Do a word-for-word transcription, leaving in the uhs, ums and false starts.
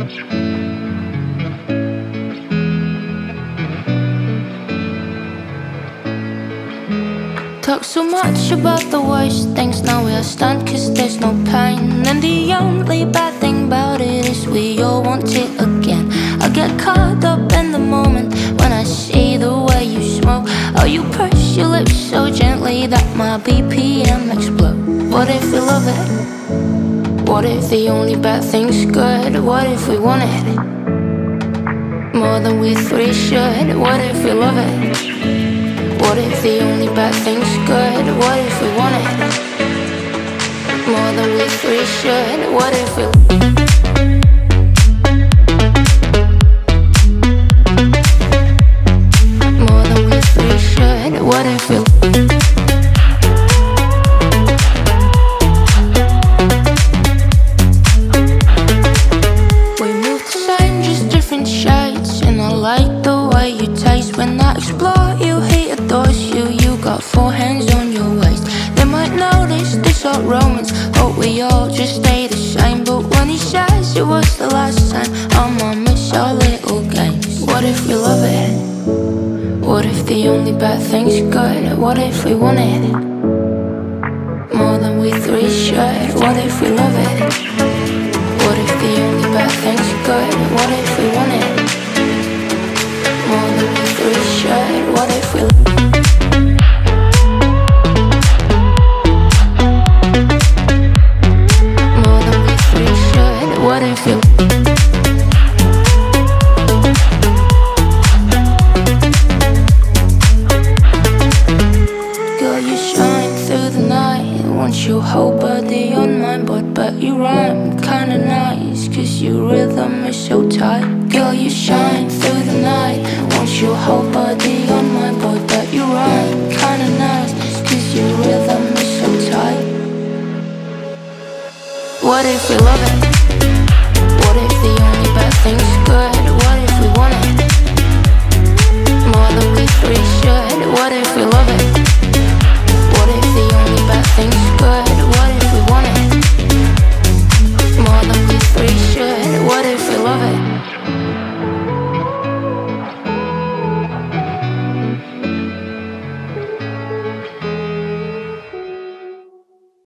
Talk so much about the worst things, now we are stunned cause there's no pain. And the only bad thing about it is we all want it again. I get caught up in the moment when I see the way you smoke. Oh, you push your lips so gently that my B P M explodes. What if we love it? What if the only bad thing's good? What if we want it more than we three should? What if we love it? What if the only bad thing's good? What if we want it more than we three should? What if we more than we three should? What if we we move the same, just different shades. And I like the way you taste. When I explore you, he adores you. You got four hands on your waist. They might notice this old romance. Hope we all just stay the same. But when he says it was the last time, I'ma miss our little games. What if we love it? What if the only bad thing's good? What if we want it more than we three should? What if we love it? What if the only bad thing's good? What if we want it more than we three should? What if we more than we three should? What if we girl, you shine through the night. Want your whole body on my butt, but you rhyme kinda nice, cause your rhythm is so tight. Girl, you shine through the night. Want your whole body on my butt, but you rhyme kinda nice, cause your rhythm is so tight. What if we love it? What if the only bad thing's good? What if we want it